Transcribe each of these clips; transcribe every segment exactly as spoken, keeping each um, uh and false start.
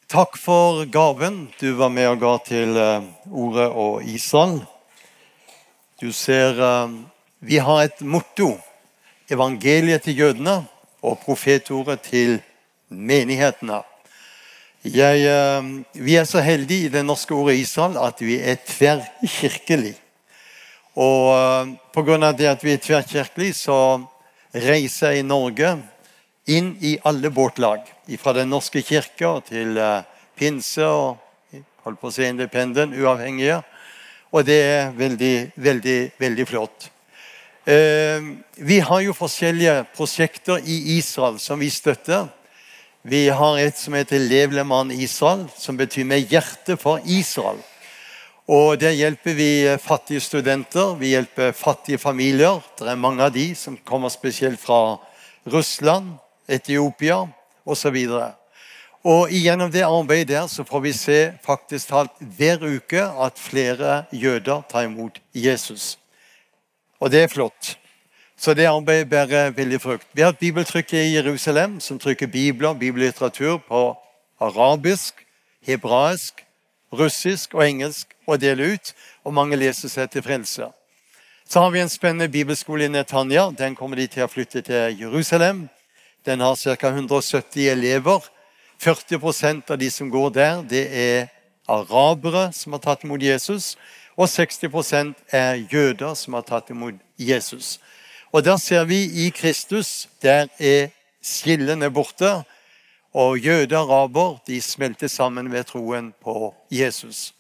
Takk for gaven. Du var med og ga til uh, Ordet og Israel. Du ser, uh, vi har et motto. Evangeliet til jødene og profetordet til menighetene. Jeg, uh, vi er så heldige i det norske Ordet Israel at vi er tverrkirkelig. Og uh, på grunn av det at vi er tverrkirkelig, så reiser jeg i Norge inn i alle båtlag, fra den norske kirke til uh, pinse og holdt på å si independent, uavhengige. Og det er veldig, veldig, veldig flott. Uh, vi har jo forskjellige prosjekter i Israel som vi støtter. Vi har et som heter Lev Leman Israel, som betyr med hjerte for Israel. Og der hjelper vi fattige studenter, vi hjelper fattige familier. Det er mange av de som kommer spesielt fra Russland, Etiopia og så videre. Og gjennom det arbeidet der så får vi se faktisk talt hver uke at flere jøder tar imot Jesus. Og det er flott. Så det arbeidet bærer veldig frukt. Vi har et bibeltrykk i Jerusalem som trykker bibler, bibellitteratur på arabisk, hebraisk, russisk og engelsk og deler ut, og mange leser seg til frelse. Så har vi en spennende bibelskole i Netanya. Den kommer de til å flytte til Jerusalem. Den har ca. ett hundre og sytti elever. førti prosent av de som går der, det er arabere som har tatt imot Jesus, og seksti prosent er jøder som har tatt imot Jesus. Og der ser vi i Kristus, der er skillene borte, og jøder og araber, de smelter sammen ved troen på Jesus.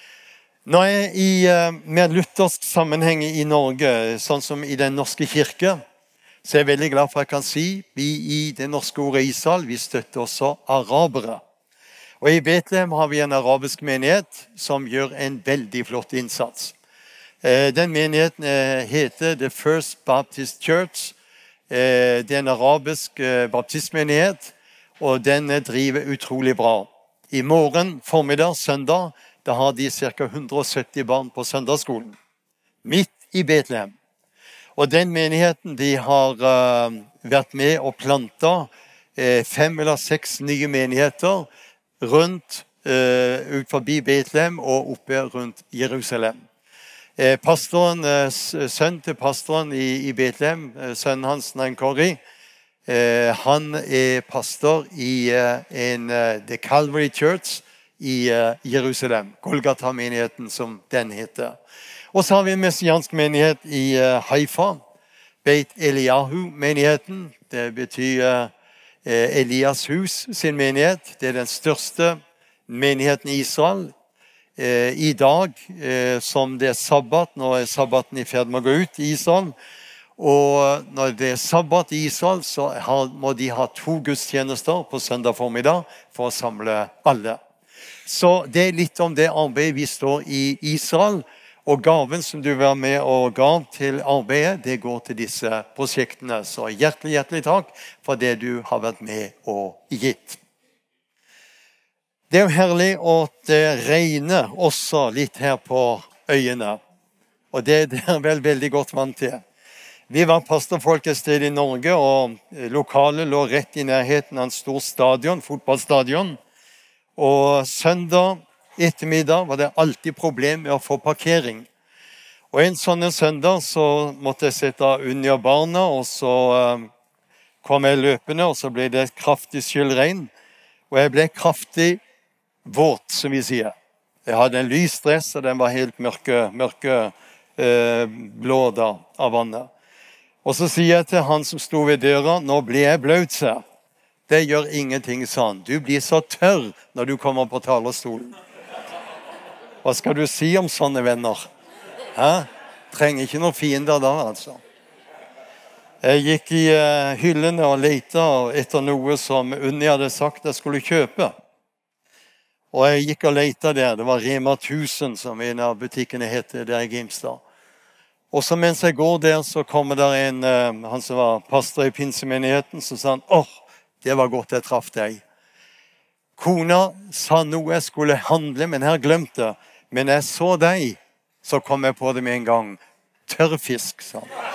Når jeg er i uh, mer luthersk sammenheng i Norge, sånn som i den norske kirke, så er jeg veldig glad for at jeg kan si, vi i det norske Ordet Israel, vi støtter også arabere. Og i Betlehem har vi en arabisk menighet som gjør en veldig flott innsats. Uh, den menigheten uh, heter The First Baptist Church. Uh, det er en arabisk uh, baptistmenighet, og den driver utrolig bra. I morgen, formiddag, søndag, da har de ca. ett hundre og sytti barn på søndagsskolen. Midt i Betlehem. Og den menigheten, de har uh, vært med og plantet uh, fem eller seks nye menigheter rundt, uh, ut forbi Betlehem og oppe rundt Jerusalem. Uh, pastoren, uh, sønnen til pastoren i, i Betlehem, uh, sønnen hans, Nankori, Uh, han er pastor i uh, en, uh, The Calvary Church i uh, Jerusalem, Golgata-menigheten som den heter. Og så har vi en messiansk menighet i uh, Haifa, Beit Eliyahu-menigheten. Det betyr uh, Elias hus sin menighet. Det er den største menigheten i Israel. Uh, I dag, uh, som det er sabbat, nå er sabbaten i ferd med å gå ut i Israel, og når det er sabbat i Israel, så har, må de ha to gudstjenester på søndag formiddag for å samle alle. Så det er litt om det arbeidet vi står i Israel, og gaven som du var med og gav til arbeidet, det går til disse prosjektene. Så hjertelig, hjertelig takk for det du har vært med og gitt. Det er jo herlig at det regner også litt her på øyene, og det er dere vel veldig godt vant til. Vi var pastorfolk et sted i Norge, og lokalet lå rett i nærheten av en stor stadion, fotballstadion. Og søndag ettermiddag var det alltid problem med å få parkering. Og en sånn søndag så måtte jeg sette under barna, og så uh, kom jeg løpende, og så ble det kraftig skyldregn. Og jeg ble kraftig våt, som vi sier. Jeg hadde en lysdress, og den var helt mørke, mørke uh, blå da, av vannet. Og så sier jeg til han som sto ved døra, nå blir jeg bløt, seg. Det gjør ingenting, sa han. Du blir så tørr når du kommer på talerstolen. Hva skal du si om sånne venner? Hæ? Trenger ikke noen fiender da, altså. Jeg gikk i uh, hyllene og lette etter noe som Unni hadde sagt jeg skulle kjøpe. Og jeg gikk og lette der. Det var Rema tusen, som en av butikkene heter der i Gimstad. Og så mens jeg går der, så kommer der en, uh, han som var pastor i pinsemenigheten, så sa han, åh, oh, det var godt jeg traff deg. Kona sa noe jeg skulle handle, men jeg har glemt det. Men jeg så deg, så kom jeg på det med en gang. Tørrfisk, sa han.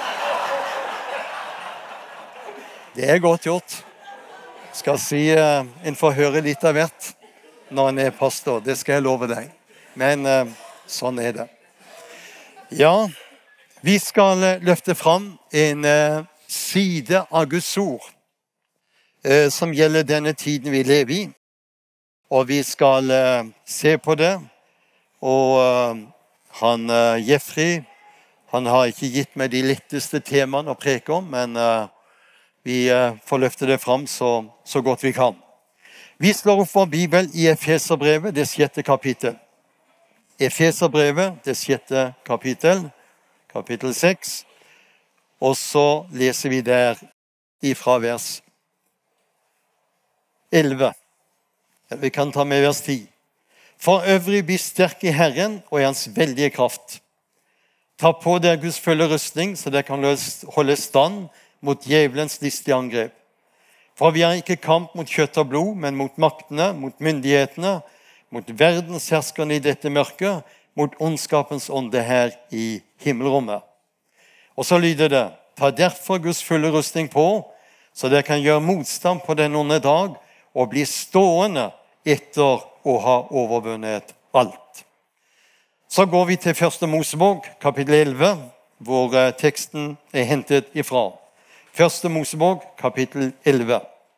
Det er godt gjort. Skal si, uh, en får høre litt av hvert. når en er pastor. Det skal jeg love deg. Men eh, sånn er det. Ja, vi skal eh, løfte fram en eh, side av Guds ord eh, som gjelder denne tiden vi lever i. Og vi skal eh, se på det. Og eh, han eh, Jeffrey, han har ikke gitt meg de letteste temaene å preke om, men eh, vi eh, får løfte det fram så, så godt vi kan. Vi slår opp vår Bibel i Efeserbrevet, det sjette kapittel. Efeserbrevet, det sjette kapittel, kapittel seks. Og så leser vi der ifra vers elleve. Vi kan ta med vers ti. For øvrig bli sterk i Herren og i hans veldige kraft. Ta på dere Guds fulle rustning, så dere kan holde stand mot djevelens listige angrep. For vi har ikke kamp mot kjøtt og blod, men mot maktene, mot myndighetene, mot verdensherskerne i dette mørket, mot ondskapens ånde her i himmelrommet. Og så lyder det, ta derfor Guds fulle rustning på, så dere kan gjøre motstand på den onde dag, og bli stående etter å ha overvunnet alt. Så går vi til første Mosebok, kapittel elleve, hvor teksten er hentet ifra. Første Mosebok, kapittel elleve,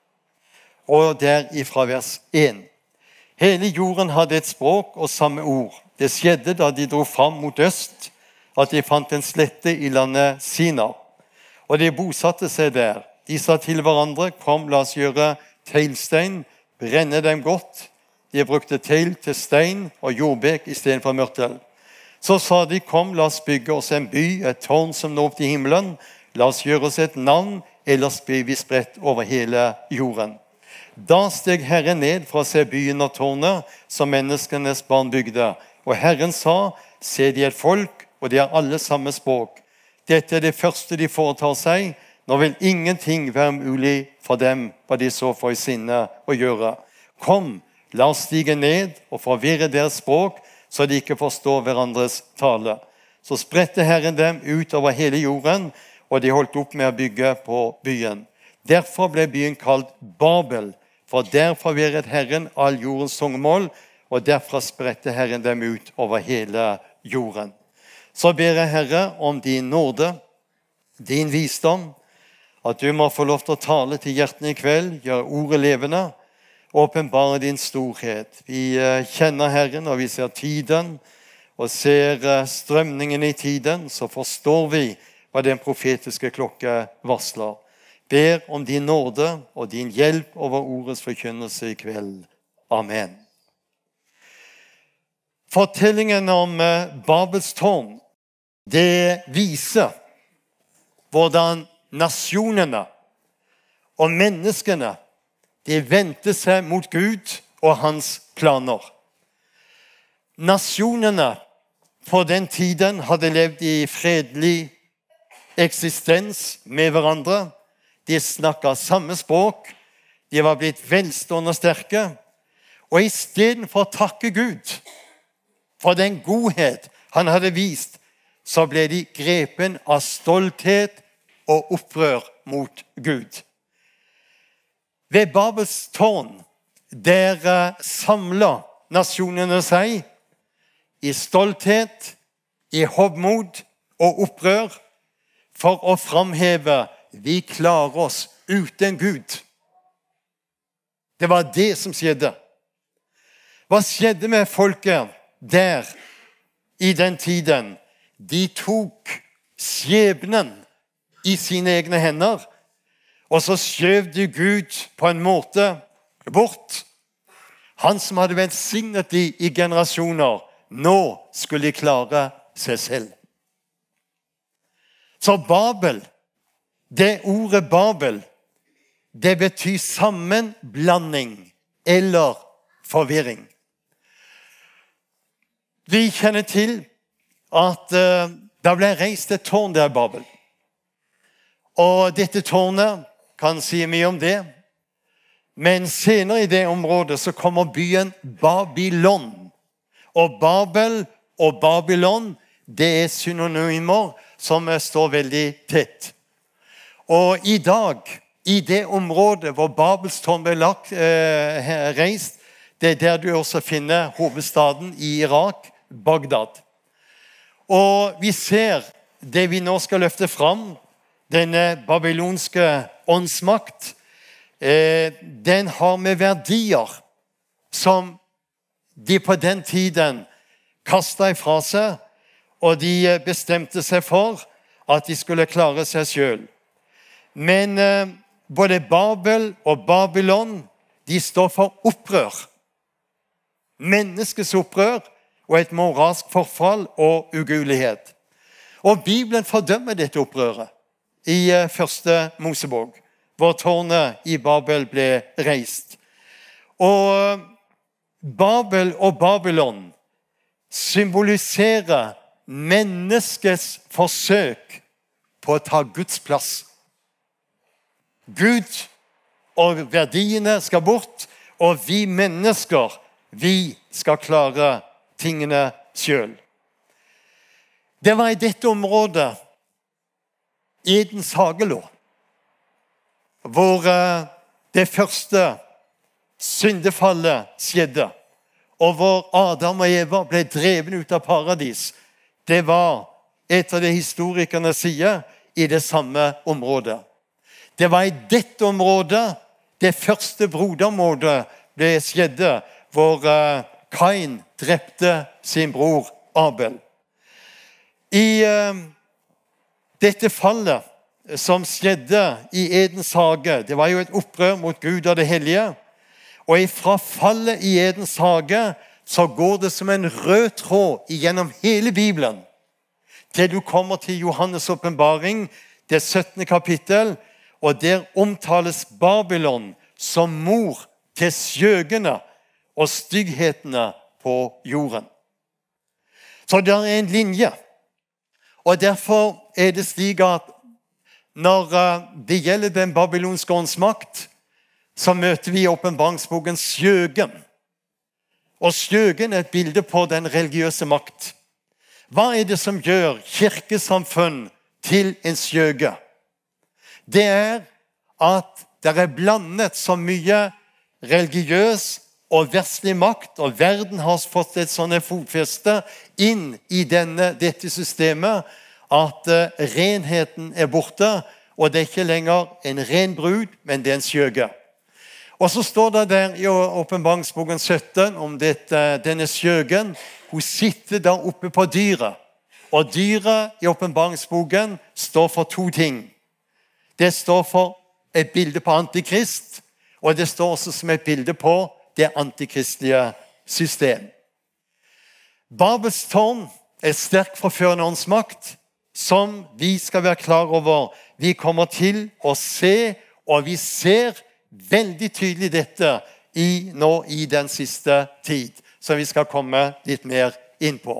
og der ifra vers én. Hele jorden hadde et språk og samme ord. Det skjedde da de dro fram mot øst, at de fant en slette i landet Sinar. Og de bosatte seg der. De sa til hverandre, kom, la oss gjøre teglstein, brenne dem godt. De brukte tegl til stein og jordbek i stedet for mørtel. Så sa de, kom, la oss bygge oss en by, et tårn som når opp til himmelen. La oss gjøre oss et navn, ellers blir vi spredt over hele jorden. Da steg Herren ned fra å se byen og tårnet som menneskenes barn bygde. Og Herren sa, se de et folk, og de har alle samme språk. Dette er det første de foretar seg. Nå vil ingenting være mulig for dem, hva de så får i sinne å gjøre. Kom, la oss stige ned og forvirre deres språk, så de ikke forstår hverandres tale. Så spredte Herren dem ut over hele jorden, og de holdt opp med å bygge på byen. Derfor ble byen kalt Babel, for der forvirret Herren all jordens tungemål, og derfra spredte Herren dem ut over hele jorden. Så ber jeg, Herre, om din nåde, din visdom, at du må få lov til å tale til hjertene i kveld, gjøre ordet levende, åpenbare din storhet. Vi kjenner Herren, og vi ser tiden, og ser strømningen i tiden, så forstår vi hva den profetiske klokke varsler. Ber om din nåde og din hjelp over ordets forkynnelse i kveld. Amen. Fortellingen om Babels tårn, det viser hvordan nasjonene og menneskene, de vendte seg mot Gud og hans planer. Nasjonene på den tiden hadde levd i fredelig eksistens med hverandre. De snakket samme språk. De var blitt velstående og sterke. Og i stedet for å takke Gud for den godhet han hadde vist, så ble de grepen av stolthet og opprør mot Gud. Ved Babels tårn, der samlet nasjonene seg i stolthet, i hovmod og opprør, for å framheve vi klarer oss uten Gud. Det var det som skjedde. Hva skjedde med folket der i den tiden? De tok skjebnen i sine egne hender, og så skjøv de Gud på en måte bort. Han som hadde velsignet de i generasjoner, nå skulle de klare seg selv. Så Babel, det ordet Babel, det betyr sammenblanding eller forvirring. Vi kjenner til at uh, det ble reist et tårn der i Babel. Og dette tårnet kan si mye om det. Men senere i det området så kommer byen Babylon. Og Babel og Babylon, det er synonymer som står veldig tett. Og i dag, i det området hvor Babels tårn ble lagt, eh, reist, Det er der du også finner hovedstaden i Irak, Bagdad. Og vi ser det vi nå skal løfte fram, denne babylonske åndsmakt, eh, den har med verdier som de på den tiden kastet ifra seg, og de bestemte seg for at de skulle klare seg selv. Men eh, både Babel og Babylon, de står for opprør. Menneskets opprør og et moralsk forfall og ugudelighet. Og Bibelen fordømmer dette opprøret i eh, første Mosebok, hvor tårnet i Babel ble reist. Og Babel og Babylon symboliserer menneskets forsøk på å ta Guds plass. Gud og verdiene skal bort, og vi mennesker, vi skal klare tingene selv. Det var i dette området Edens hage lå, hvor det første syndefallet skjedde, og hvor Adam og Eva ble drevet ut av paradis. Det var, etter det historikerne sier, i det samme området. Det var i dette området det første brodermordet ble skjedde, hvor Kain drepte sin bror Abel. I uh, dette fallet som skjedde i Edens hage, det var jo et opprør mot Gud og det hellige, og fra fallet i Edens hage så går det som en rød tråd gjennom hele Bibelen, til du kommer til Johannes åpenbaring, det syttende kapittel, og der omtales Babylon som mor til skjøgene og stygghetene på jorden. Så det er en linje. Og derfor er det slik at når det gjelder den babylonske åndsmakt, så møter vi i åpenbaringsboken skjøgen. Og skjøgen er et bilde på den religiøse makt. Hva er det som gjør kirkesamfunn til en skjøge? Det er at det er blandet så mye religiøs og verslig makt, og verden har fått et sånt fotfeste inn i denne, dette systemet, at uh, renheten er borte, og det er ikke lenger en ren brud, men det er en skjøge. Og så står det der i åpenbaringsboken sytten om dette, denne skjøgen. Hun sitter der oppe på dyret. Og dyret i åpenbaringsboken står for to ting. Det står for et bilde på antikrist, og det står også som et bilde på det antikristelige system. Babels tårn er sterk forførende åndsmakt, som vi skal være klar over. Vi kommer til å se, og vi ser veldig tydelig dette i, nå i den siste tid, som vi skal komme litt mer inn på.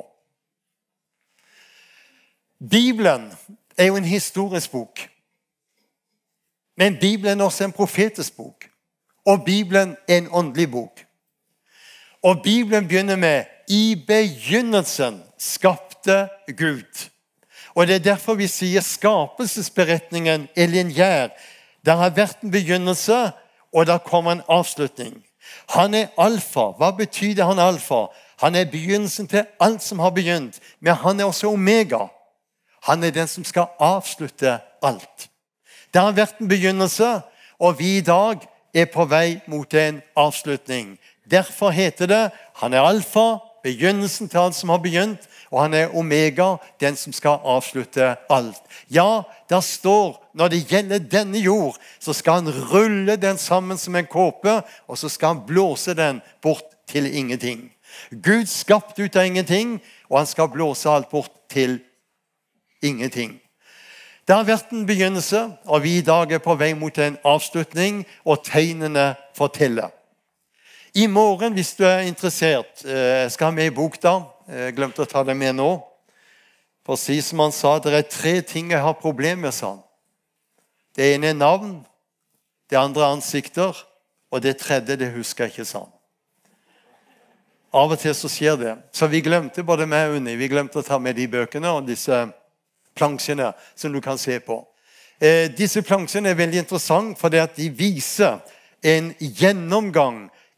Bibelen er jo en historisk bok, men Bibelen er også en profetisk bok, og Bibelen er en åndelig bok. Og Bibelen begynner med «I begynnelsen skapte Gud». Og det er derfor vi sier skapelsesberetningen er lineær. Det har vært en begynnelse, og der kommer en avslutning. Han er alfa. Hva betyr det han er alfa? Han er begynnelsen til alt som har begynt, men han er også omega. Han er den som skal avslutte alt. Det har vært en begynnelse, og vi i dag er på vei mot en avslutning. Derfor heter det, han er alfa, begynnelsen til alt som har begynt, og han er omega, den som skal avslutte alt. Ja, der står, når det gjelder denne jord, så skal han rulle den sammen som en kåpe, og så skal han blåse den bort til ingenting. Gud skapte ut av ingenting, og han skal blåse alt bort til ingenting. Det har vært en begynnelse, og vi i dag er på vei mot en avslutning, og tegnene forteller. I morgen, hvis du er interessert, skal ha med i bok da. Jeg glemte å ta det med nå. For å si som han sa, det er tre ting jeg har problemer med, sa han. Det ene er navn, det andre er ansikter, og det tredje, det husker jeg ikke, sa han. Av og til så skjer det. Så vi glemte både meg og Unni, vi glemte å ta med de bøkene og disse plansjene som du kan se på. Eh, disse plansjene er veldig interessant, fordi at de viser en gjennomgang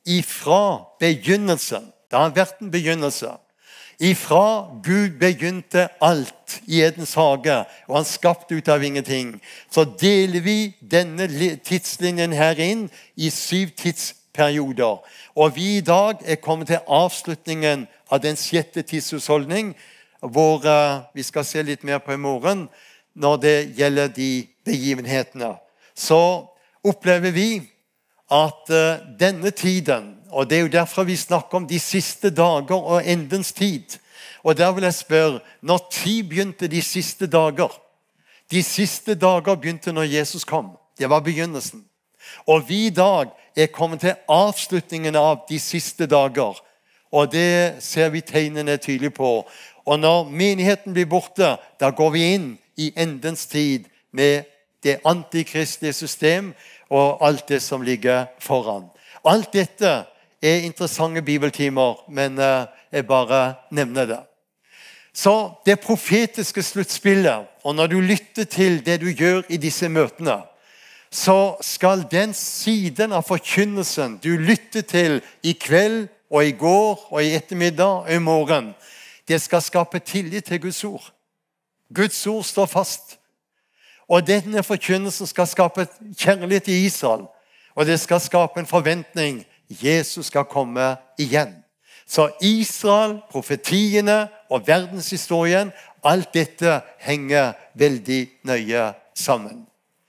ifra begynnelsen. Det har vært en begynnelse. Ifra Gud begynte alt i Edens hage, og han skapte ut av ingenting, så deler vi denne tidslinjen her inn i syv tidsperioder. Og vi i dag er kommet til avslutningen av den sjette tidshusholdning, hvor uh, vi skal se litt mer på i morgen når det gjelder de begivenhetene. Så opplever vi at uh, denne tiden, og det er jo derfor vi snakker om de siste dager og endens tid. Og der vil jeg spørre, når tid begynte de siste dager? De siste dager begynte når Jesus kom. Det var begynnelsen. Og vi i dag er kommet til avslutningen av de siste dager. Og det ser vi tegnene tydelig på. Og når menigheten blir borte, da går vi inn i endens tid med det antikristlige system og alt det som ligger foran. Alt dette er interessante bibeltimer, men jeg bare nevner det. Så det profetiske sluttspillet, og når du lytter til det du gjør i disse møtene, så skal den siden av forkynnelsen du lytter til i kveld og i går og i ettermiddag og i morgen, det skal skape tillit til Guds ord. Guds ord står fast. Og denne forkynnelsen skal skape kjærlighet til Israel, og det skal skape en forventning. Jesus skal komme igjen. Så Israel, profetiene og verdenshistorien, alt dette henger veldig nøye sammen.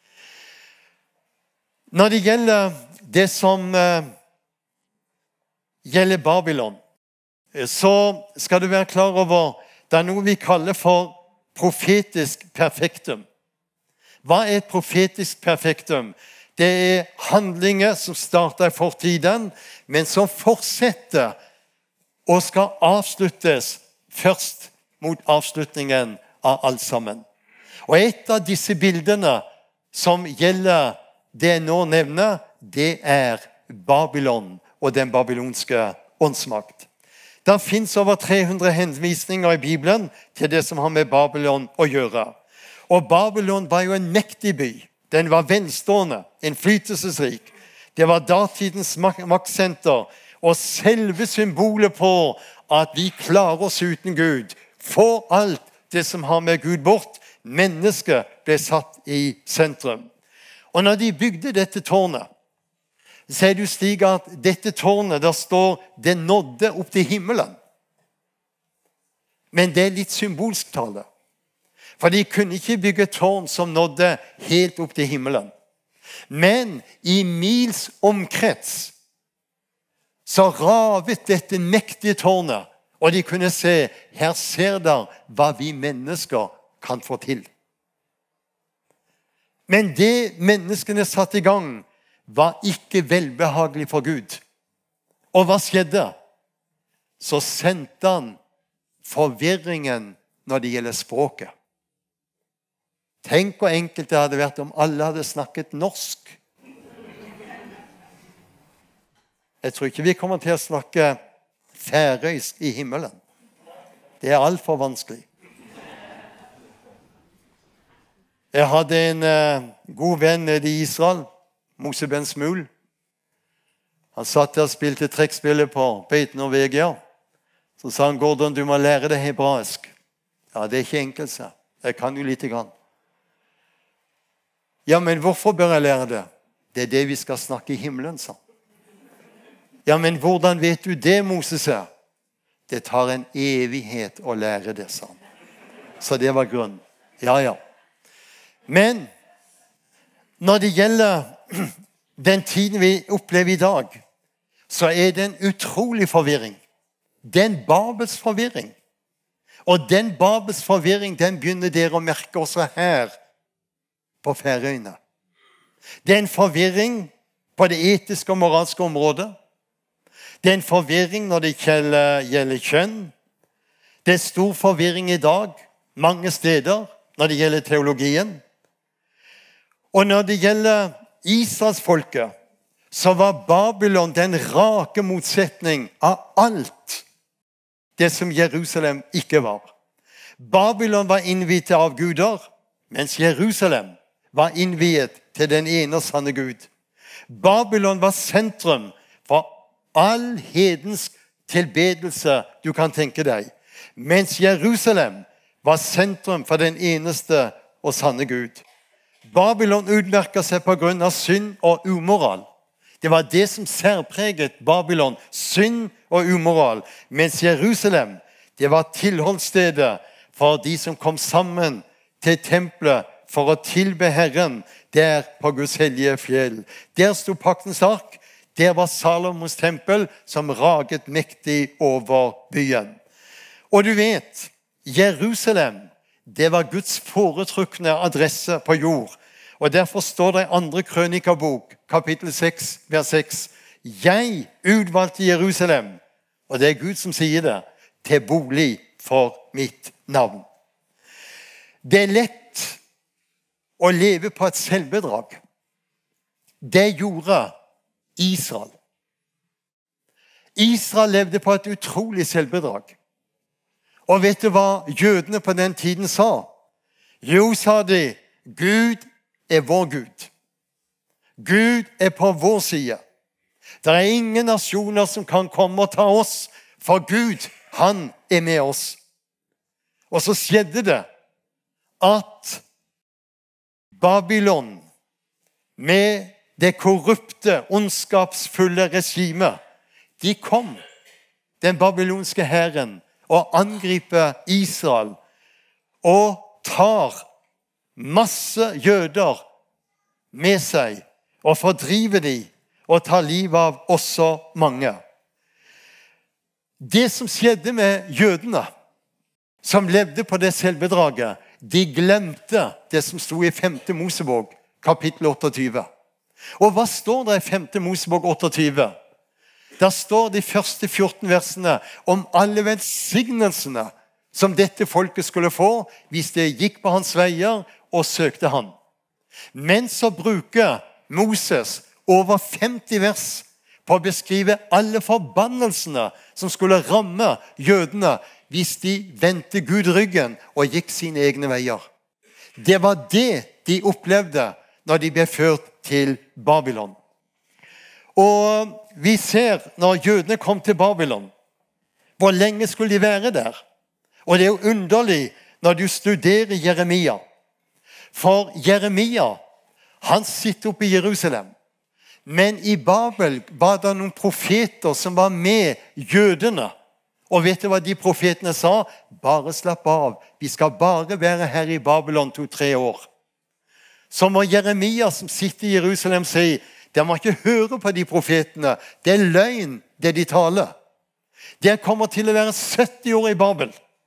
Når det gjelder det som uh, gjelder Babylon, så skal du være klar over det er noe vi kaller for profetisk perfektum. Hva er et profetisk perfektum? Det er handlinger som starter i fortiden, men som fortsetter og skal avsluttes først mot avslutningen av alt sammen. Og et av disse bildene som gjelder det jeg nå nevner, det er Babylon og den babylonske åndsmakt. Det finnes over tre hundre henvisninger i Bibelen til det som har med Babylon å gjøre. Og Babylon var jo en mektig by. Den var velstående, innflytelsesrik. Det var datidens maktsenter, og selve symbolet på at vi klarer oss uten Gud. Få alt det som har med Gud bort. Mennesket ble satt i sentrum. Og når de bygde dette tårnet, så er det jo slik at dette tårnet, der står, det nådde opp til himmelen. Men det er litt symbolsk tale. For de kunne ikke bygge tårn som nådde helt opp til himmelen. Men i mils omkrets så ravet dette mektige tårnet, og de kunne se, her ser der hva vi mennesker kan få til. Men det menneskene satte i gang, var ikke velbehagelig for Gud. Og hva skjedde? Så sendte han forvirringen når det gjelder språket. Tenk hvor enkelt det hadde vært om alle hadde snakket norsk. Jeg tror ikke vi kommer til å snakke færøysk i himmelen. Det er alt for vanskelig. Jeg hadde en uh, god venn nede i Israel, Mose Ben Smul. Han satt der og spilte trekkspillet på Beit Norvegia. Så sa han, Gordon, du må lære deg hebraisk. Ja, det er ikke enkelt, sa jeg. Jeg kan jo lite grann. Ja, men hvorfor bør jeg lære det? Det er det vi skal snakke i himmelen, sa han. Ja, men hvordan vet du det, Moses? Det tar en evighet å lære det, sa han. Så det var grunnen. Ja, ja. Men når det gjelder den tiden vi opplever i dag, så er det en utrolig forvirring. Det er en Babels forvirring. Og den Babels forvirring, den begynner dere å merke også her på Færøyene. Det er en forvirring på det etiske og moralske området. Det er en forvirring når det gjelder kjønn. Det er stor forvirring i dag, mange steder, når det gjelder teologien. Og når det gjelder Israelsfolket, så var Babylon den rake motsetning av alt det som Jerusalem ikke var. Babylon var innviet til avguder, mens Jerusalem var innviet til den ene sanne Gud. Babylon var sentrum for all hedensk tilbedelse du kan tenke deg. Mens Jerusalem var sentrum for den eneste og sanne Gud. Babylon utmerket seg på grunn av synd og umoral. Det var det som særpreget Babylon, synd og umoral. Mens Jerusalem, det var tilholdsstedet for de som kom sammen til tempelet for å tilbe Herren der på Guds hellige fjell. Der sto paktens ark. Der var Salomos tempel som raget mektig over byen. Og du vet, Jerusalem, det var Guds foretrukne adresse på jord. Og derfor står det i andre krønikabok, kapittel seks, vers seks. Jeg utvalgte Jerusalem, og det er Gud som sier det, til bolig for mitt navn. Det er lett å leve på et selvbedrag. Det gjorde Israel. Israel levde på et utrolig selvbedrag. Og vet du hva jødene på den tiden sa? Jo, sa de, Gud er vår Gud. Gud er på vår side. Det er ingen nasjoner som kan komme og ta oss, for Gud, han er med oss. Og så skjedde det at Babylon, med det korrupte, ondskapsfulle regimet, de kom, den babylonske hæren, og angriper Israel, og tar masse jøder med seg, og fordriver de, og tar livet av også mange. Det som skjedde med jødene, som levde på det selvbedraget, de glemte det som stod i femte Mosebok, kapittel otteogtyve. Og hva står det i femte Mosebok otteogtyve? Der står de første fjorten versene om alle velsignelsene som dette folket skulle få hvis det gikk på hans veier og søkte han. Men så bruker Moses over femti vers på å beskrive alle forbannelsene som skulle ramme jødene hvis de vendte Gud ryggen og gikk sine egne veier. Det var det de opplevde når de ble ført til Babylon. Og vi ser når jødene kom til Babylon, hvor lenge skulle de være der? Og det er jo underlig når du studerer Jeremia. For Jeremia, han sitter oppe i Jerusalem. Men i Babel var det noen profeter som var med jødene. Og vet du hva de profetene sa? Bare slapp av. Vi skal bare være her i Babylon to-tre år. Så må Jeremia som sitter i Jerusalem si, de må ikke høre på de profetene. Det er løgn, det de taler. De kommer til å være sytti år i Babel.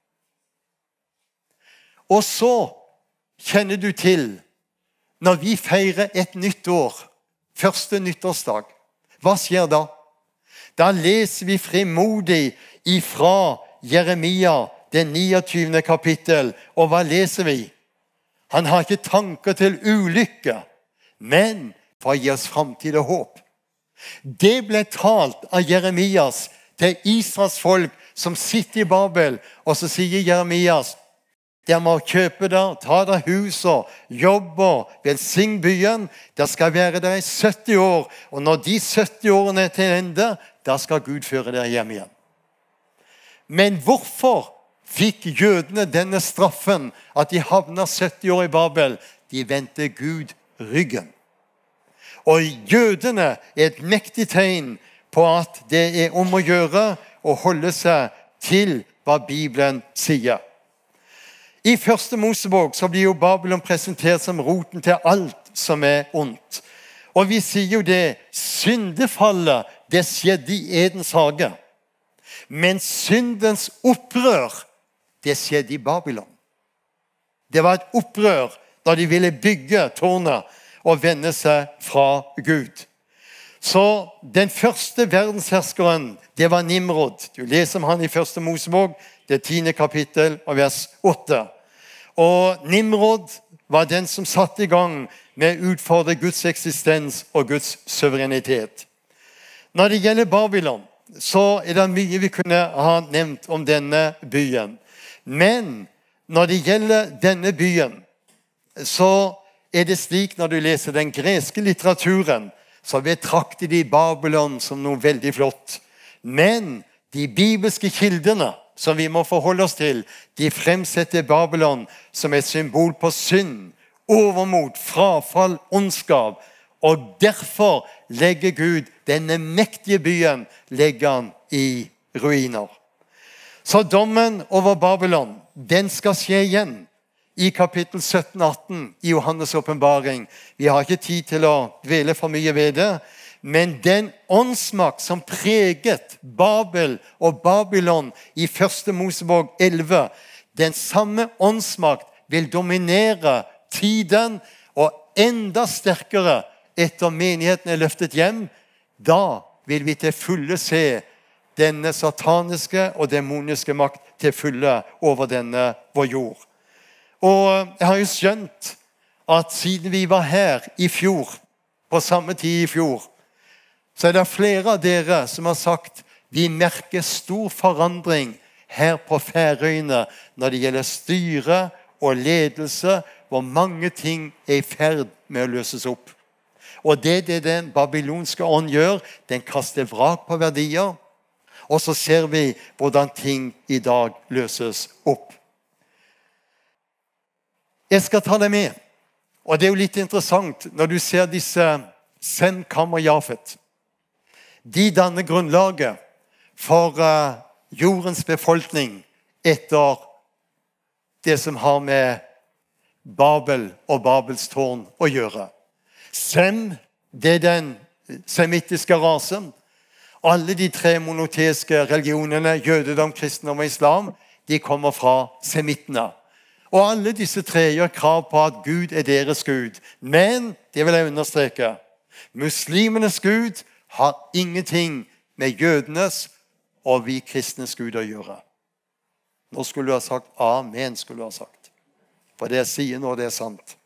Og så kjenner du til, når vi feirer et nytt år, første nyttårsdag, hva skjer da? Da leser vi frimodig ifra Jeremia, det niogtyvende kapittel. Og hva leser vi? Han har ikke tanker til ulykke, men for å gi oss fremtid og håp. Det ble talt av Jeremias til Israels folk som sitter i Babel, og så sier Jeremias, dere må kjøpe der, ta der hus og jobbe og velsign byen. Der skal være der i sytti år, og når de sytti årene er til ende, da skal Gud føre dere hjem igjen. Men hvorfor fikk jødene denne straffen at de havnet sytti år i Babel? De vendte Gud ryggen. Og jødene er et mektig tegn på at det er om å gjøre å holde seg til hva Bibelen sier. I første Mosebok så blir jo Babylon presentert som roten til alt som er ondt. Og vi sier jo det, syndefallet, det skjedde i Edens hage. Men syndens opprør, det skjedde i Babylon. Det var et opprør da de ville bygge tårnet og vende seg fra Gud. Så den første verdensherskeren, det var Nimrod. Du leser om han i første Mosebok, det tiende kapittel og vers åtte. Og Nimrod var den som satte i gang med å utfordre Guds eksistens og Guds suverenitet. Når det gjelder Babylon, så er det mye vi kunne ha nevnt om denne byen. Men når det gjelder denne byen, så er det slik når du leser den greske litteraturen, så betrakter de Babylon som noe veldig flott. Men de bibelske kildene som vi må forholde oss til, de fremsetter Babylon som et symbol på synd, overmot, frafall, ondskap. Og derfor legger Gud denne mektige byen legger han i ruiner. Så dommen over Babylon, den skal skje igjen i kapittel sytten atten i Johannes åpenbaring. Vi har ikke tid til å dvele for mye ved det, men den åndsmakt som preget Babel og Babylon i første Mosebok elleve, den samme åndsmakt vil dominere tiden og enda sterkere etter menigheten er løftet hjem. Da vil vi til fulle se denne sataniske og demoniske makt til fulle over denne vår jord. Og jeg har jo skjønt at siden vi var her i fjor, på samme tid i fjor, så er det flere av dere som har sagt vi merker stor forandring her på Færøyene når det gjelder styre og ledelse, hvor mange ting er i ferd med å løses opp. Og det det den babylonske ånd gjør, den kaster vrak på verdier, og så ser vi hvordan ting i dag løses opp. Jeg skal ta det med, og det er jo litt interessant når du ser disse Sem, Kam og Jafet. De danner grunnlaget for uh, jordens befolkning etter det som har med Babel og Babels tårn å gjøre. Sem, det er den semittiske rasen. Alle de tre monoteiske religionene, jødedom, kristendom og islam, de kommer fra semittene. Og alle disse tre gjør krav på at Gud er deres Gud. Men, det vil jeg understreke, muslimenes Gud har ingenting med jødenes og vi kristnes Gud å gjøre. Nå skulle du ha sagt amen, skulle du ha sagt. For det jeg sier nå, det er sant.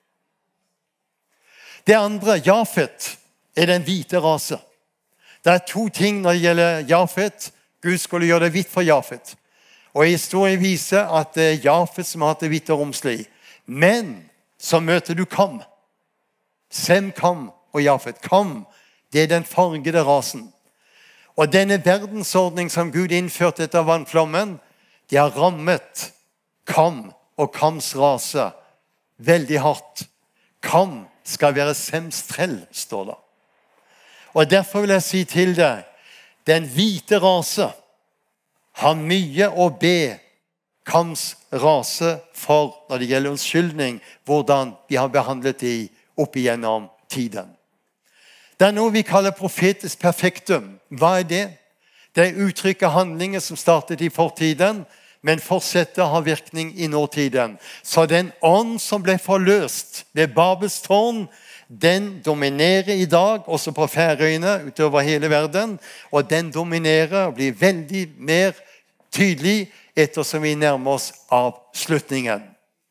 Det andre, Jafet, er den hvite rase. Det er to ting når det gjelder Jafet. Gud skulle gjøre det hvitt for Jafet. Og historien viser at det er Jafet som har hatt det hvitt og romslig. Men så møter du Kam. Sem, Kam og Jafet. Kam, det er den fargede rasen. Og denne verdensordning som Gud innførte etter vannflommen, de har rammet Kam og Kams rase veldig hardt. Kam skal være Sems trell, står det. Og derfor vil jeg si til deg, den hvite rase har mye å be Kams rase for når det gjelder unnskyldning, hvordan de har behandlet de opp igjennom tiden. Det er noe vi kaller profetisk perfektum. Hva er det? Det er uttrykk av handlinger som startet i fortiden, men fortsetter å ha virkning i nåtiden. Så den ånd som ble forløst ved Babels tårn, den dominerer i dag, også på Færøyene, utover hele verden, og den dominerer og blir veldig mer tydelig ettersom vi nærmer oss avslutningen.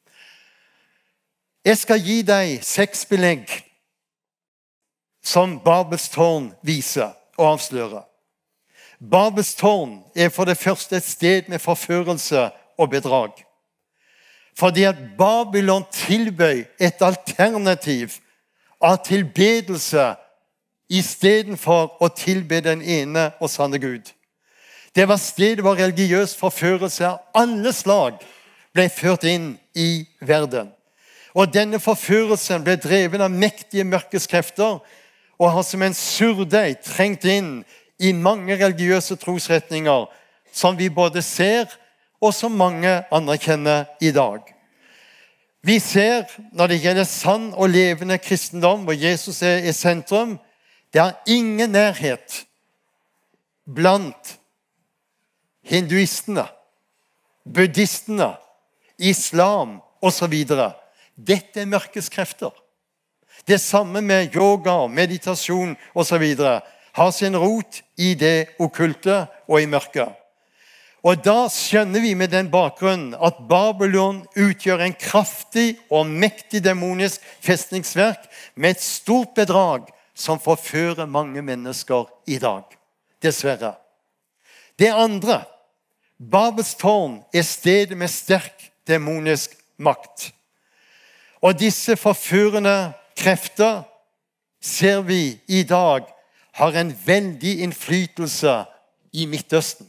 Jeg skal gi deg seks belegg som Babels tårn viser og avslører. Babels tårn er for det første et sted med forførelse og bedrag. Fordi at Babylon tilbøy et alternativ av tilbedelse i stedet for å tilbe den ene og sanne Gud. Det var stedet hvor religiøs forførelse av alle slag ble ført inn i verden. Og denne forførelsen ble drevet av mektige mørkeskrefter og har som en surdeig trengt inn i mange religiøse trosretninger som vi både ser og som mange anerkjenner i dag. Vi ser når det gjelder sann og levende kristendom, hvor Jesus er i sentrum, det er ingen nærhet blant hinduistene, buddhistene, islam og så videre. Dette er mørkeskrefter. Det samme med yoga, meditasjon og så videre. Har sin rot i det okkulte og i mørket. Og da skjønner vi med den bakgrunnen at Babylon utgjør en kraftig og mektig demonisk festningsverk med et stort bedrag som forfører mange mennesker i dag. Dessverre. Det andre, Babels tårn er stedet med sterk demonisk makt. Og disse forførende krefter, ser vi i dag har en veldig innflytelse i Midtøsten.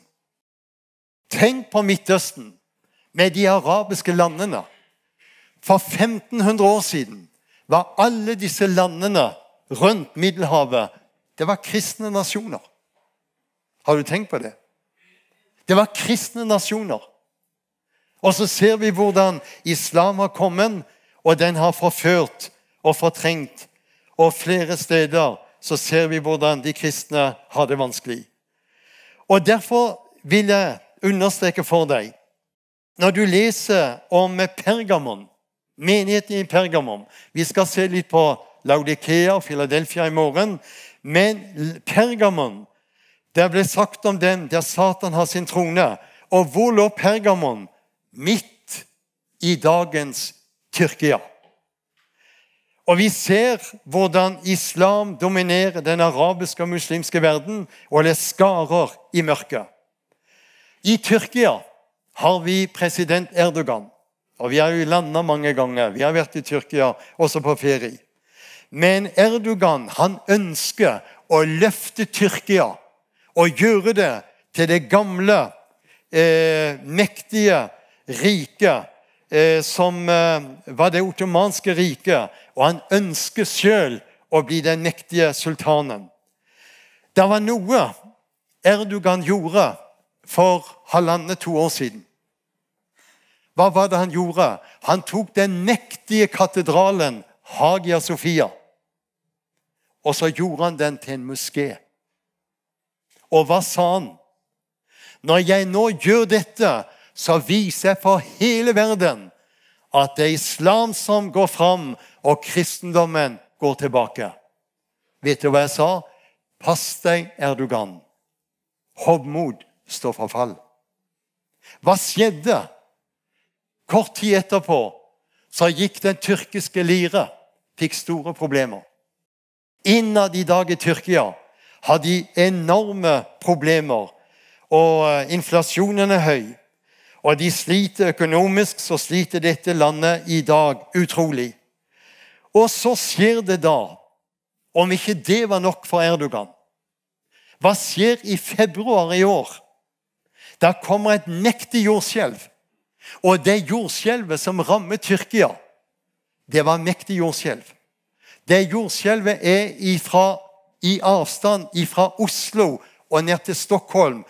Tenk på Midtøsten med de arabiske landene. For femten hundre år siden var alle disse landene rundt Middelhavet, det var kristne nasjoner. Har du tenkt på det? Det var kristne nasjoner. Og så ser vi hvordan islam har kommet, og den har forført og fortrengt. Og flere steder så ser vi hvordan de kristne har det vanskelig. Og derfor vil jeg understreke for deg, når du leser om Pergamon, menigheten i Pergamon, vi skal se litt på Laodikea og Philadelphia i morgen, men Pergamon, der ble sagt om den der Satan har sin trone. Og hvor lå Pergamon? Midt i dagens Tyrkia. Og vi ser hvordan islam dominerer den arabiske og muslimske verden, og det skarer i mørket. I Tyrkia har vi president Erdogan, og vi har jo landet mange ganger. Vi har vært i Tyrkia også på ferie. Men Erdogan, han ønsker å løfte Tyrkia og gjøre det til det gamle, eh, mektige riket eh, som eh, var det ottomanske riket, og han ønsker selv å bli den mektige sultanen. Det var noe Erdogan gjorde for halvannet to år siden. Hva var det han gjorde? Han tok den mektige katedralen Hagia Sophia, og så gjorde han den til en moské. Og hva sa han? Når jeg nå gjør dette, så viser jeg for hele verden at det er islam som går fram, og kristendommen går tilbake. Vet du hva jeg sa? Pass deg, Erdogan. Hovmod står for fall. Hva skjedde? Kort tid etterpå så gikk den tyrkiske lire, fikk store problemer. Innad i dag i Tyrkia har de enorme problemer, og inflasjonen er høy. Og de sliter økonomisk, så sliter dette landet i dag utrolig. Og så skjer det da, om ikke det var nok for Erdogan. Hva skjer i februar i år? Der kommer et mektig jordskjelv. Og det jordskjelvet som rammer Tyrkia, det var mektig jordskjelv. Det jordskjelvet er ifra, i avstand fra Oslo og ned til Stockholm.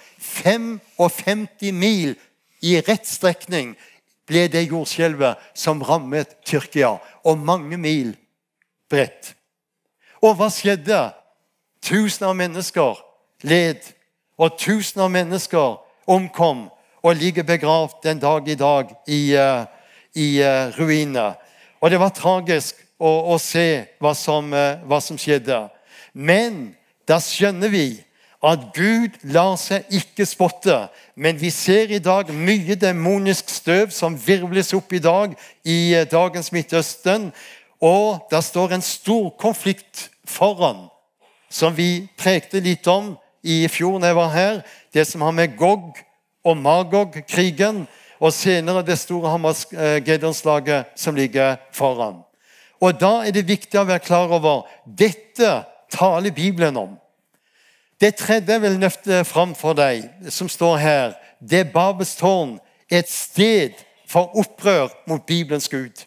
femtifem mil i rett strekning ble det jordskjelvet som rammet Tyrkia, og mange mil bredt. Og hva skjedde? Tusen av mennesker led, og tusen av mennesker omkom og ligger begravd den dag i dag i, uh, i uh, ruiner. Og det var tragisk å, å se hva som, uh, hva som skjedde. Men da skjønner vi at Gud lar seg ikke spotte. Men vi ser i dag mye demonisk støv som virvles opp i dag i uh, dagens Midtøsten. Og der står en stor konflikt foran, som vi prekte litt om i fjor når jeg var her. Det som har med Gog og Magog-krigen, og senere det store Hamas-Gedonslaget som ligger foran. Og da er det viktig å være klar over, dette taler Bibelen om. Det tredje jeg vil løfte fram for deg, som står her, det Babels tårn, er et sted for opprør mot Bibelens Gud.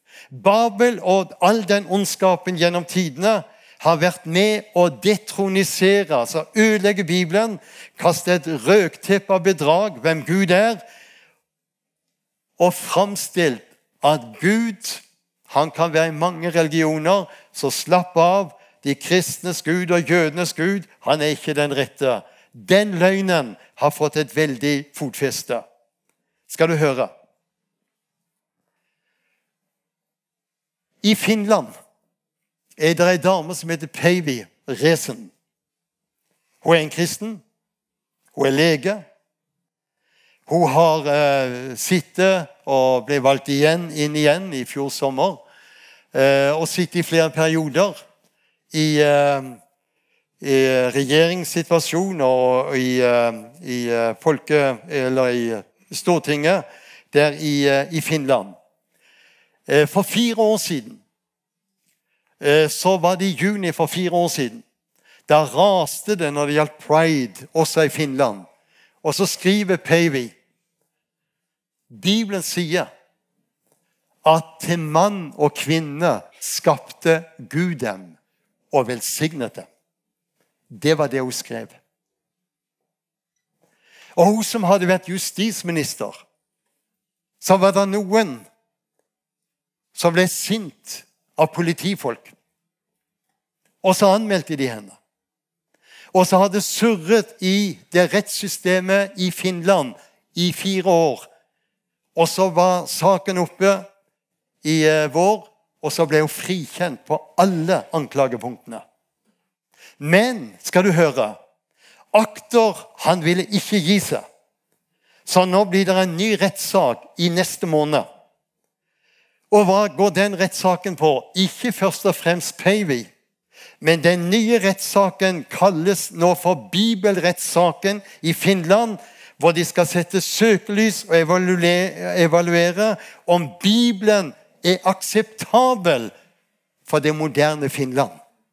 Babel og all den ondskapen gjennom tidene har vært med å detronisere, altså ødelegge Bibelen, kaste et røkteppe av bedrag, hvem Gud er, og fremstilt at Gud, han kan være i mange religioner, så slapp av, de kristnes Gud og jødenes Gud, han er ikke den rette. Den løgnen har fått et veldig fotfeste. Skal du høre? I Finland er det en dame som heter Päivi Räsänen. Hun er en kristen. Hun er lege. Hun har uh, sittet og ble valgt igjen, inn igjen i fjor sommer. Uh, og sittet i flere perioder i, uh, i regjeringssituasjon og i, uh, i uh, folke, eller i Stortinget der i, uh, i Finland. Uh, for fire år siden eh, så var det i juni for fire år siden. Da raste det når det gjaldt pride, også i Finland. Og så skriver Päivi, Bibelen sier at til mann og kvinne skapte Gud dem og velsignet dem. Det var det hun skrev. Og hun som hadde vært justisminister, så var det noen som ble sint av politifolk. Og så anmeldte de henne. Og så hadde surret i det rettssystemet i Finland i fire år. Og så var saken oppe i eh, vår, og så ble hun frikjent på alle anklagepunktene. Men, skal du høre, aktor han ville ikke gi seg. Så nå blir det en ny rettssak i neste måned. Og hva går den rettssaken på? Ikke først og fremst Päivi, men den nye rettssaken kalles nå for bibelrettssaken i Finland, hvor de skal sette søkelys og evaluere, evaluere om Bibelen er akseptabel for det moderne Finland.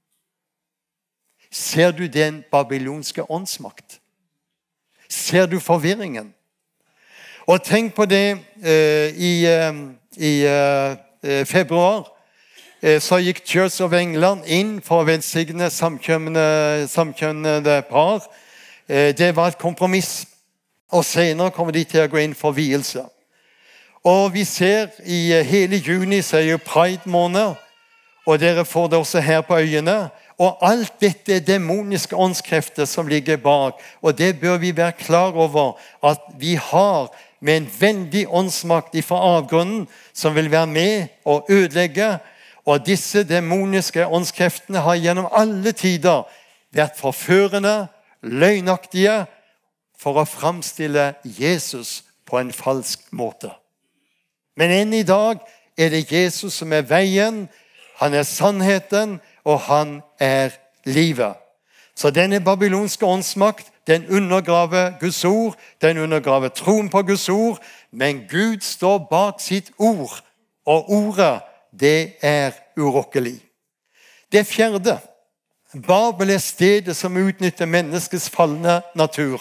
Ser du den babylonske åndsmakt? Ser du forvirringen? Og tenk på det, eh, i, eh, i eh, februar eh, så gikk Church of England inn for å velsigne samkjønnede, samkjønnede par. Eh, det var et kompromiss, og senere kommer de til å gå inn for vielse. Og vi ser i eh, hele juni så er jo Pride måned, og dere får det også her på øyene. Og alt dette er demoniske åndskrefter som ligger bak. Og det bør vi være klar over, at vi har med en veldig åndsmakt fra avgrunnen som vil være med og ødelegge. Og disse demoniske åndskreftene har gjennom alle tider vært forførende, løgnaktige, for å framstille Jesus på en falsk måte. Men enn i dag er det Jesus som er veien, han er sannheten, og han er livet. Så denne babylonske åndsmakt, den undergraver Guds ord, den undergraver troen på Guds ord, men Gud står bak sitt ord, og ordet, det er urokkelig. Det fjerde, Babel er stedet som utnytter menneskets fallende natur.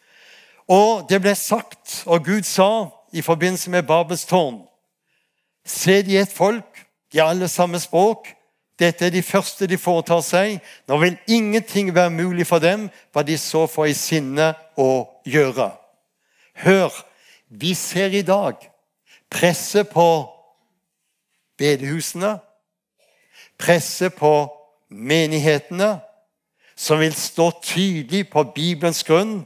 Og det ble sagt, og Gud sa i forbindelse med Babels tårn, se de et folk, de har alle samme språk, dette er de første de foretar seg. Nå vil ingenting være mulig for dem, hva de så får i sinne å gjøre. Hør, vi ser i dag presse på bedehusene, presse på menighetene, som vil stå tydelig på Bibelens grunn,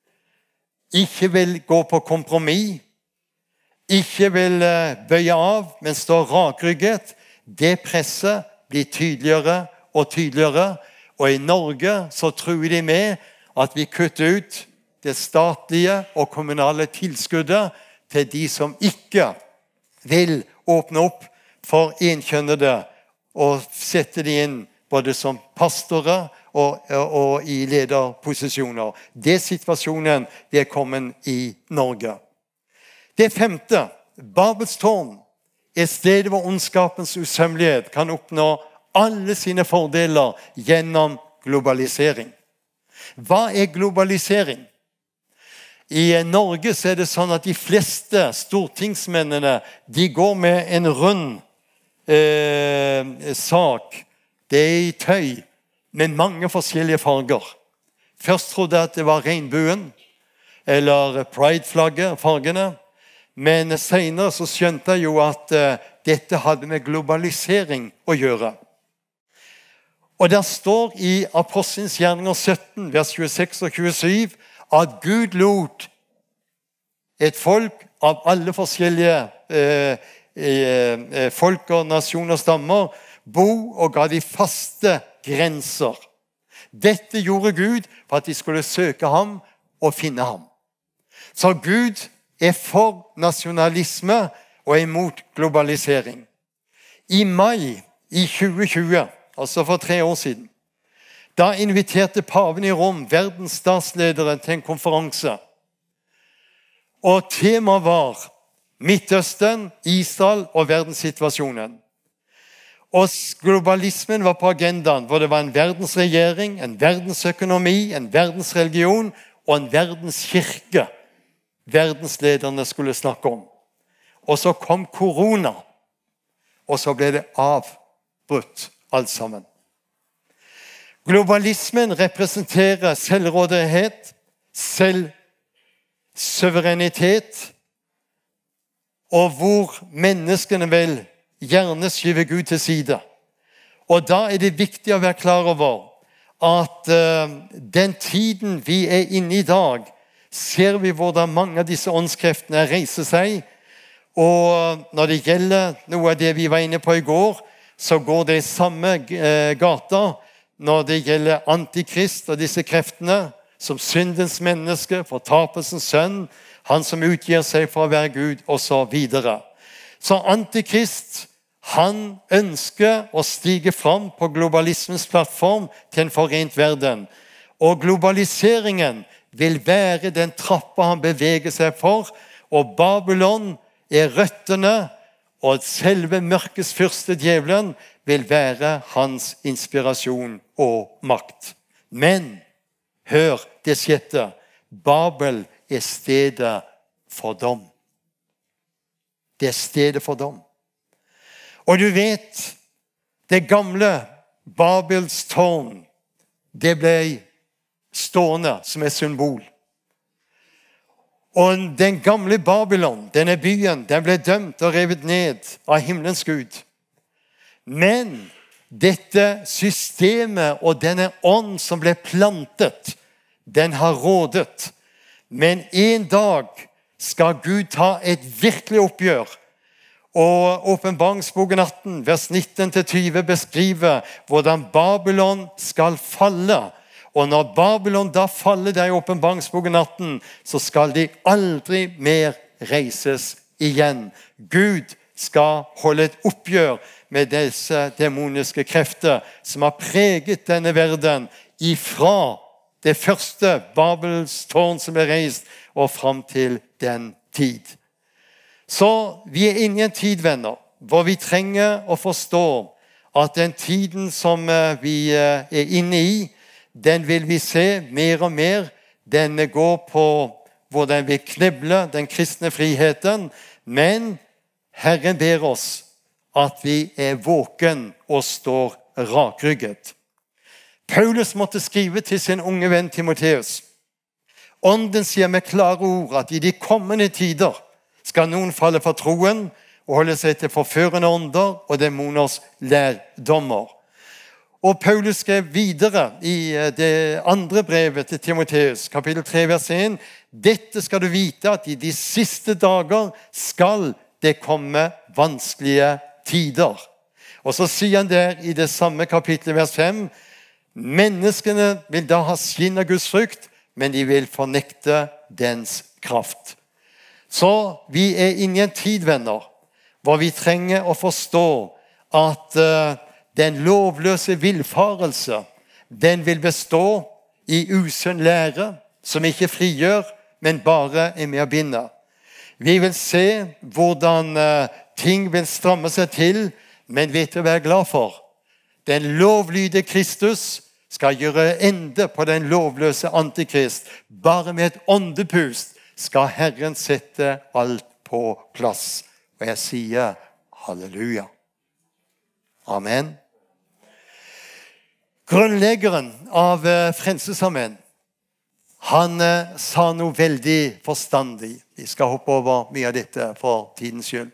ikke vil gå på kompromiss, ikke vil bøye av, men stå rakrygget. Det presset blir tydeligere og tydeligere, og i Norge så tror de med at vi kutter ut det statlige og kommunale tilskuddet til de som ikke vil åpne opp for enkjønnede og sette de inn både som pastorer og, og i lederposisjoner. Det situasjonen det er kommet i Norge. Det femte, Babels tårn, er stedet hvor ondskapens usømmelighet kan oppnå alle sine fordeler gjennom globalisering. Hva er globalisering? I Norge så er det sånn at de fleste stortingsmennene, de går med en rund eh, sak. Det er i tøy med mange forskjellige farger. Først trodde jeg at det var regnbuen, eller pride-flagget, fargene. Men senere så skjønte jeg jo at uh, dette hadde med globalisering å gjøre. Og der står i Apostelens gjerninger sytten, vers tjueseks og tjuesju, at Gud lot et folk av alle forskjellige uh, uh, folk og nasjoner og stammer bo og ga de faste grenser. Dette gjorde Gud for at de skulle søke ham og finne ham. Så Gud er for nasjonalisme og er imot globalisering. I mai i tjue tjue, altså for tre år siden, da inviterte paven i Rom verdens statsledere til en konferanse. Og temaet var Midtøsten, Israel og verdenssituasjonen. Og globalismen var på agendaen, hvor det var en verdensregjering, en verdensøkonomi, en verdensreligion og en verdenskirke verdenslederne skulle snakke om. Og så kom korona, og så ble det avbrutt alt sammen. Globalismen representerer selvrådighet, selvsuverenitet, og hvor menneskene vil gjerne skyve Gud til side. Og da er det viktig å være klar over at uh, den tiden vi er inne i dag, ser vi hvordan mange av disse åndskreftene reiser seg. Og når det gjelder noe av det vi var inne på i går, så går det i samme uh, gata når det gjelder antikrist og disse kreftene, som syndens menneske, fortapelsens sønn, han som utgir seg for å være Gud, og så videre. Så antikrist, han ønsker å stige fram på globalismens plattform til en forent verden. Og globaliseringen vil være den trappa han beveger seg for, og Babylon er røttene, og selve mørkets fyrste djevelen vil være hans inspirasjon og makt. Men, hør det sjette, Babel er stedet for dom. Det er stedet for dom. Og du vet, det gamle Babels tårn, det ble stående som et symbol. Og den gamle Babylon, denne byen, den ble dømt og revet ned av himmelens Gud. Men dette systemet og denne ånd som ble plantet, den har rådet. Men en dag skal Gud ta et virkelig oppgjør. Og Åpenbaringsboken atten, vers nitten til tyve beskriver hvordan Babylon skal falle. Og når Babylon da faller der i Åpenbaringsboken atten, så skal de aldri mer reises igjen. Gud skal holde et oppgjør med disse demoniske krefter som har preget denne verden ifra det første Babels tårn som ble reist, og frem til den tid. Så vi er inne i en tid, venner, hvor vi trenger å forstå at den tiden som vi er inne i, den vil vi se mer og mer. Den går på hvor den vil kneble den kristne friheten, men Herren ber oss at vi er våken og står rakrygget. Paulus måtte skrive til sin unge venn Timotheus. Ånden sier med klare ord at i de kommende tider skal noen falle fra troen og holde seg til forførende ånder og demoners lærdommer. Og Paulus skrev videre i det andre brevet til Timotheus, kapittel tre, vers en. Dette skal du vite, at i de siste dager skal det komme vanskelige tider. Og så sier han der i det samme kapittelet, vers fem, menneskene vil da ha skinn av Guds frukt, men de vil fornekte dens kraft. Så vi er inne i en tid, venner, hvor vi trenger å forstå at uh, den lovløse villfarelse, den vil bestå i usunn lære, som ikke frigjør, men bare er med å binde. Vi vil se hvordan uh, ting vil stramme seg til, men vet du hva jeg er glad for? Den lovlydige Kristus skal gjøre ende på den lovløse antikrist. Bare med et åndepust skal Herren sette alt på plass. Og jeg sier halleluja. Amen. Grunnleggeren av Frelsesarmeen, han sa noe veldig forstandig. Vi skal hoppe over mye av dette for tidens skyld.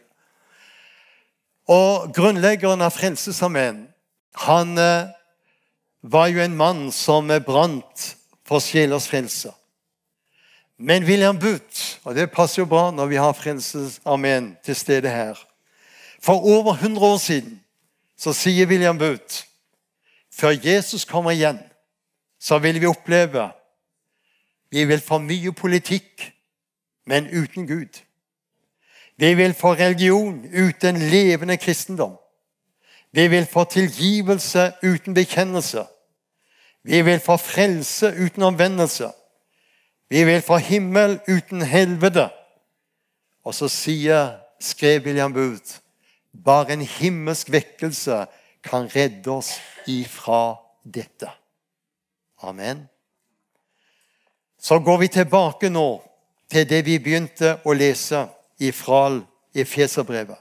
Og grunnleggeren av Frelsesarmeen, han var jo en mann som brant for sjelers frelse. Men William Booth, og det passer jo bra når vi har Frelsesarmeen til stede her, for over hundre år siden så sier William Booth, før Jesus kommer igjen, så vil vi oppleve, vi vil få mye politikk, men uten Gud. Vi vil få religion uten levende kristendom. Vi vil få tilgivelse uten bekjennelse. Vi vil få frelse uten omvendelse. Vi vil få himmel uten helvete. Og så sier, skrev William Booth, bare en himmelsk vekkelse kan redde oss ifra dette. Amen. Så går vi tilbake nå til det vi begynte å lese ifra Efeserbrevet.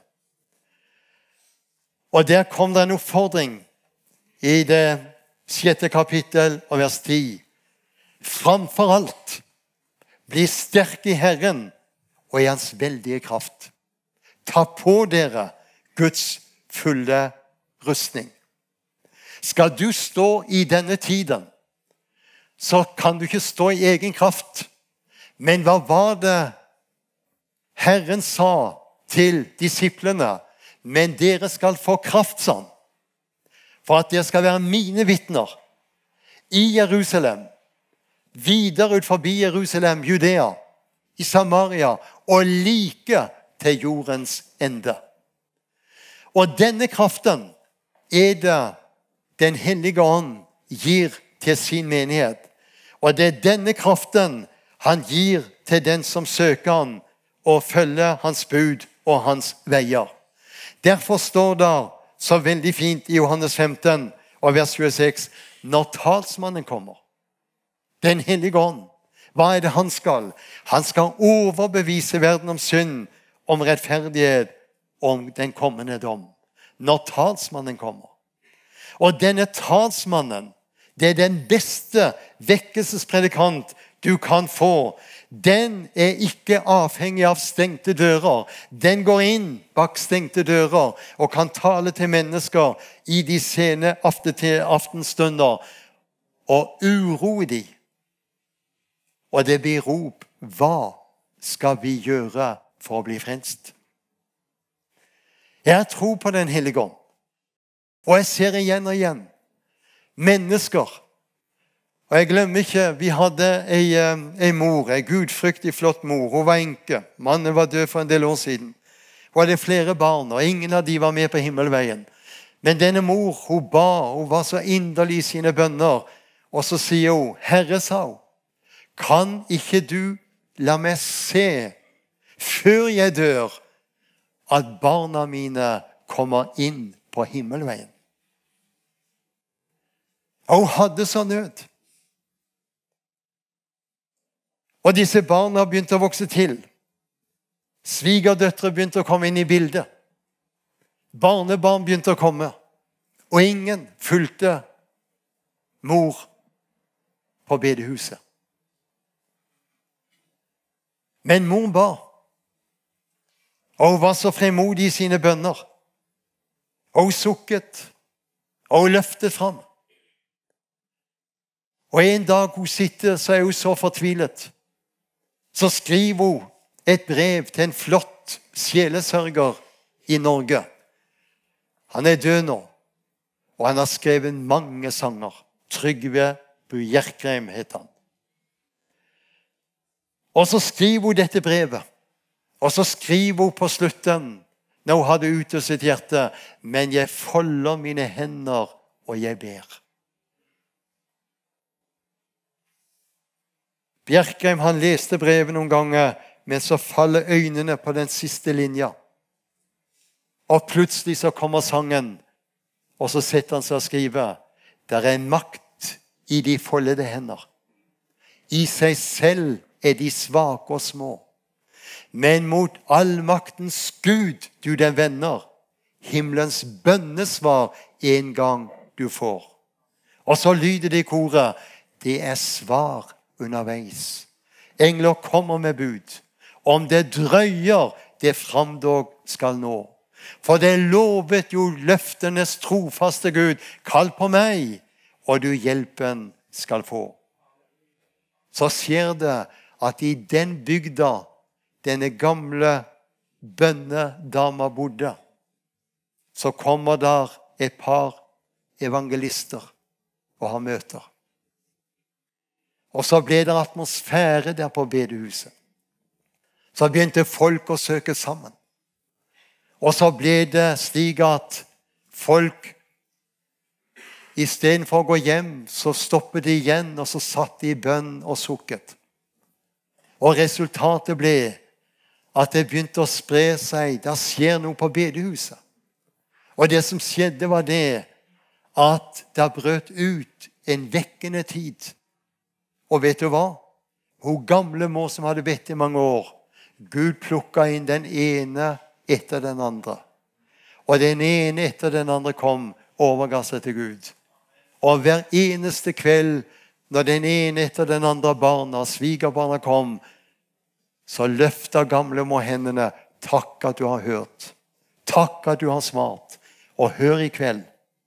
Og der kom det en oppfordring i det sjette kapittel og vers ti. Framfor alt, bli sterk i Herren og i hans veldige kraft. Ta på dere Guds fulle rustning. Skal du stå i denne tiden, så kan du ikke stå i egen kraft. Men hva var det Herren sa til disiplene? Men dere skal få kraft, sa han, for at dere skal være mine vitner i Jerusalem, videre ut forbi Jerusalem, Judea, i Samaria og like til jordens ende. Og denne kraften er det Den hellige ånd gir til sin menighet. Og det er denne kraften han gir til den som søker han og følger hans bud og hans veier. Derfor står det så veldig fint i Johannes femten og vers tjueseks, når talsmannen kommer, Den hellige ånd, hva er det han skal? Han skal overbevise verden om synd, om rettferdighet, om den kommende dom. Når talsmannen kommer. Og denne talsmannen, det er den beste vekkelsespredikant du kan få. Den er ikke avhengig av stengte dører. Den går inn bak stengte dører og kan tale til mennesker i de sene aftenstunder og uroe de. Og det blir rop, hva skal vi gjøre for å bli frelst? Jeg tror på Den hellige ånd. Og jeg ser igjen og igjen mennesker. Og jeg glemmer ikke, vi hadde ei, ei mor, ei gudfryktig flott mor. Hun var enke. Mannen var død for en del år siden. Hun hadde flere barn, og ingen av de var med på himmelveien. Men denne mor, hun ba, hun var så inderlig i sine bønner. Og så sier hun, Herre, sa hun, kan ikke du la meg se, før jeg dør, at barna mine kommer inn på himmelveien? Og hun hadde så nød. Og disse barna begynte å vokse til. Svigerdøtre begynte å komme inn i bildet. Barnebarn begynte å komme. Og ingen fulgte mor på bedehuset. Men mor ba. Og hun var så fremodig i sine bønner. Og hun sukket. Og hun løftet fram. Og en dag hun sitter, så er hun så fortvilet. Så skriver hun et brev til en flott sjelesørger i Norge. Han er død nå, og han har skrevet mange sanger. Trygve Bjerkreim heter han. Og så skriver hun dette brevet. Og så skriver hun på slutten, når hun hadde ute sitt hjerte, men jeg folder mine hender, og jeg ber. Bjerkreim, han leste brevet noen ganger, men så faller øynene på den siste linja. Og plutselig så kommer sangen, og så setter han seg og skriver, der er makt i de foldede hender. I seg selv er de svake og små. Men mot allmaktens Gud du den vender, himmelens bønnesvar en gang du får. Og så lyder det i koret, det er svar underveis. Engler kommer med bud. Om det drøyer, det framdog skal nå. For det lovet jo løftenes trofaste Gud, kall på meg, og du hjelpen skal få. Så skjer det at i den bygda denne gamle bønnedama bodde, så kommer der et par evangelister og har møter. Og så ble det atmosfære der på bedehuset. Så begynte folk å søke sammen. Og så ble det slik at folk, i stedet for å gå hjem, så stoppet de igjen, og så satt de i bønn og sukket. Og resultatet ble at det begynte å spre seg. Der skjer noe på bedehuset. Og det som skjedde var det, at det brøt ut en vekkende tid. Og vet du hva? Hun gamle mor som hadde bedt i mange år, Gud plukket inn den ene etter den andre. Og den ene etter den andre kom, overga seg til Gud. Og hver eneste kveld, når den ene etter den andre barna, svigerbarna kom, så løftet gamle mor hendene. Takk at du har hørt. Takk at du har svart. Og hør i kveld.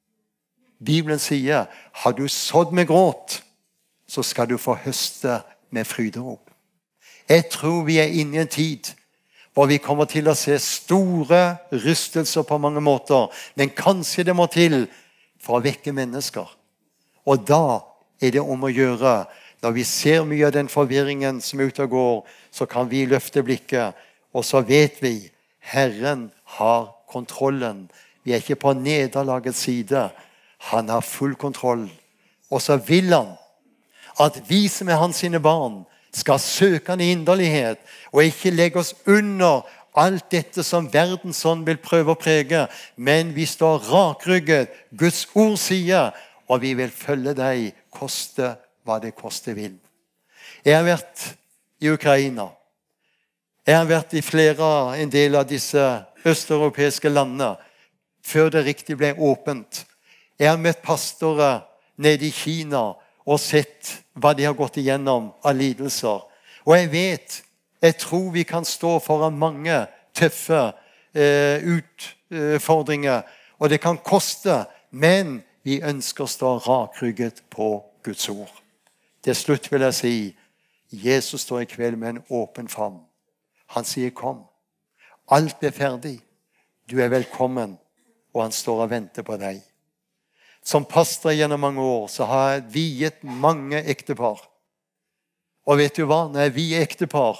Bibelen sier, har du sådd med gråt, så skal du få høste med fryderop. Jeg tror vi er inne i en tid hvor vi kommer til å se store rystelser på mange måter, men kanskje det må til for å vekke mennesker. Og da er det om å gjøre. Når vi ser mye av den forvirringen som er ute og går, så kan vi løfte blikket, og så vet vi, Herren har kontrollen. Vi er ikke på nederlagets side. Han har full kontroll. Og så vil han at vi som er hans sine barn, skal søke han i inderlighet, og ikke legge oss under alt dette som verdens ånd vil prøve å prege, men vi står rakrygget. Guds ord sier, og vi vil følge deg, koste hva det koste vil. Jeg har vært i Ukraina. Jeg har vært i flere, en del av disse østeuropeiske landene, før det riktig ble åpent. Jeg har møtt pastorer nede i Kina, og sett hva de har gått igjennom av lidelser. Og jeg vet, jeg tror vi kan stå foran mange tøffe eh, utfordringer, og det kan koste, men vi ønsker å stå rakrygget på Guds ord. Til slutt vil jeg si, Jesus står i kveld med en åpen favn. Han sier, kom. Alt er ferdig. Du er velkommen, og han står og venter på deg. Som pastor gjennom mange år, så har jeg viet mange ektepar. Og vet du hva? Når jeg vier ektepar,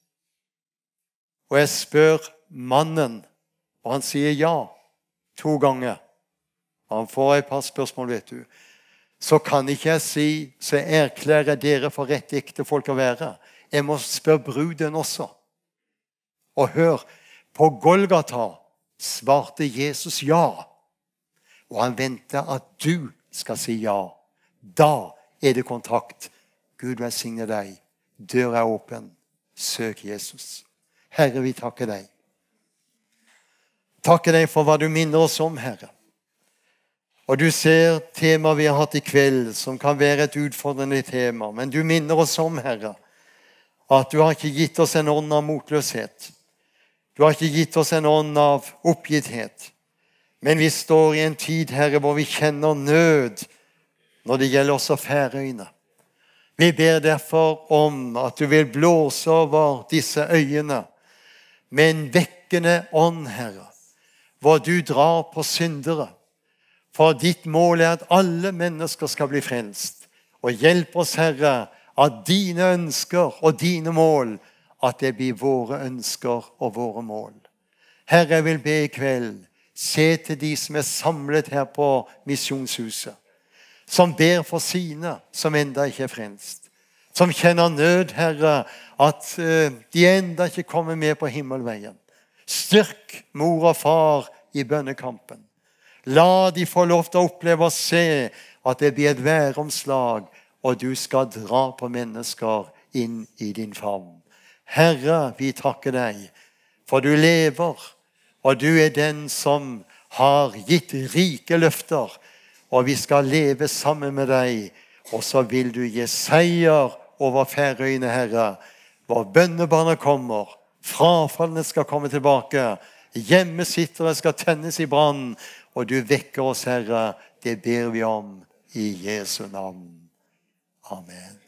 og jeg spør mannen, og han sier ja, to ganger, og han får et par spørsmål, vet du, så kan ikke jeg si, så erklærer dere for rett ekte folk å være. Jeg må spørre bruden også. Og hør, på Golgata svarte Jesus ja. Og han venter at du skal si ja. Da er det kontakt. Gud velsigne deg. Døra er åpen. Søk Jesus. Herre, vi takker deg. Takker deg for hva du minner oss om, Herre. Og du ser temaet vi har hatt i kveld, som kan være et utfordrende tema. Men du minner oss om, Herre, at du har ikke gitt oss en ånd av motløshet. Du har ikke gitt oss en ånd av oppgitthet. Men vi står i en tid, Herre, hvor vi kjenner nød når det gjelder også Færøyene. Vi ber derfor om at du vil blåse over disse øyene med en vekkende ånd, Herre, hvor du drar på syndere. For ditt mål er at alle mennesker skal bli frelst. Og hjelp oss, Herre, at dine ønsker og dine mål, at det blir våre ønsker og våre mål. Herre, jeg vil be i kveld, se til de som er samlet her på Misjonshuset, som ber for sine, som enda ikke er frelst, som kjenner nød, Herre, at uh, de enda ikke kommer med på himmelveien. Styrk mor og far i bønnekampen. La de få lov til å oppleve og se at det blir et væromslag, og du skal dra på mennesker inn i din favn. Herre, vi takker deg, for du lever, og du er den som har gitt rike løfter, og vi skal leve sammen med deg, og så vil du gi seier over Færøyene, Herre, hvor bønnebarna kommer, frafallene skal komme tilbake, hjemmesittere skal tennes i brann, og du vekker oss, Herre, det ber vi om i Jesu navn. Amen.